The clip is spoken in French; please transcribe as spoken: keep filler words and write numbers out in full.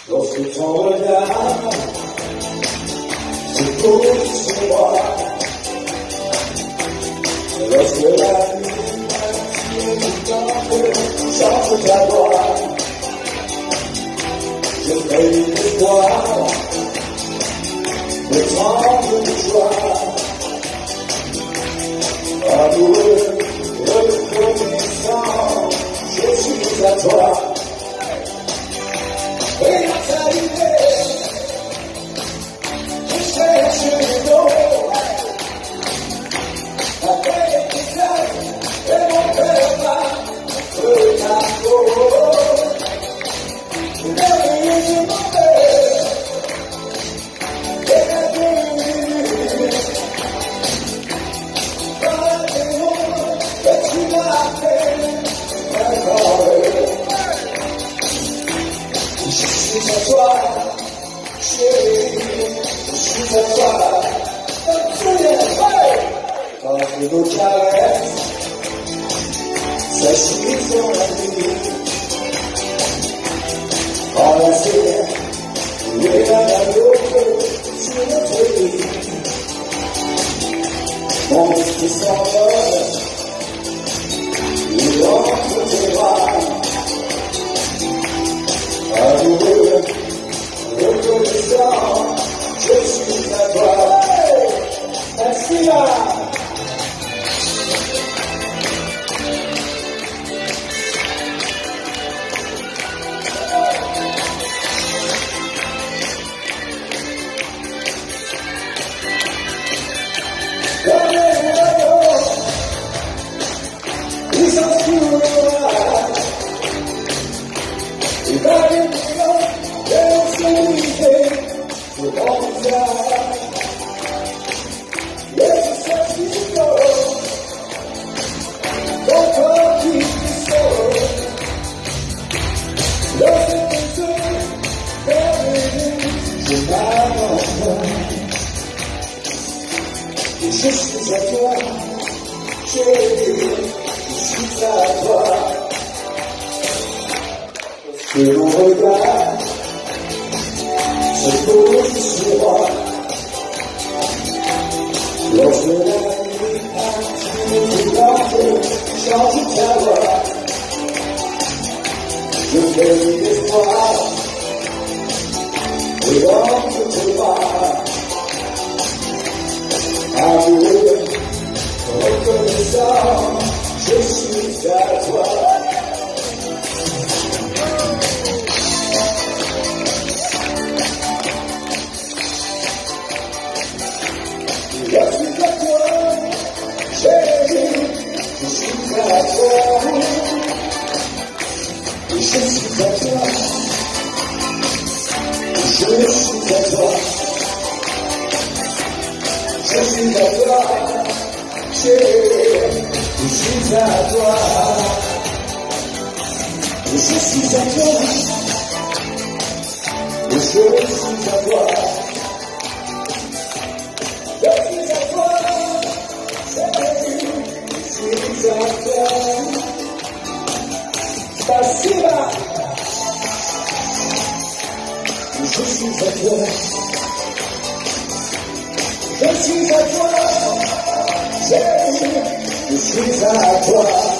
Lorsque ton regard se pose sur moi, lorsque la nuit attire du temple, chante ta voix, je paye l'espoir, le tremble de joie, amoureux, reconnaissant, je suis à toi. Et à t'arriver, je cherche le dos, avec tes ailes et mon cœur bat le tango. Merveilleux de mon cœur, et la nuit, par les mots que tu m'as fait, encore. Je suis à toi, chérie, je suis à toi, quand je nos caresses s'achèvent dans la nuit, enlacés l'un à l'autre sur notre lit, mon esprit s'envole, il entre tes bras. Amoureux, reconnaissant, je suis à toi. Merci là. Ils sont sous le et dans les millions de l'obscurité, je m'en viens. Laisse ce figo, ton corps qui frissonne. Lorsque tes yeux fermés, je m'abandonne. Et je suis à toi, chérie, je suis à toi. Que mon regard se pose sur moi, lorsque la nuit attire du temple, chante ta voix, je fais l'espoir, et entre tes bras, amoureux, reconnaissant, je suis à toi. Je suis à toi, chérie, je suis à toi, je suis à toi, je suis à toi, je suis à toi, chérie, je suis à toi, je suis à toi, je suis à toi. Спасибо! Je suis à toi, je suis à toi, je suis à toi.